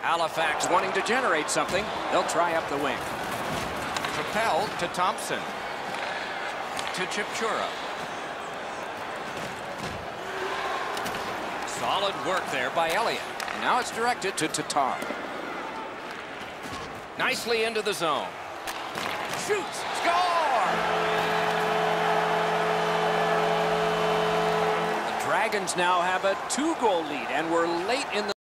Halifax wanting to generate something. They'll try up the wing. Propelled to Thompson. To Chipchura. Solid work there by Elliott. And now it's directed to Tatar. Nicely into the zone. Shoots. Score! The Dragons now have a 2-goal lead, and we're late in the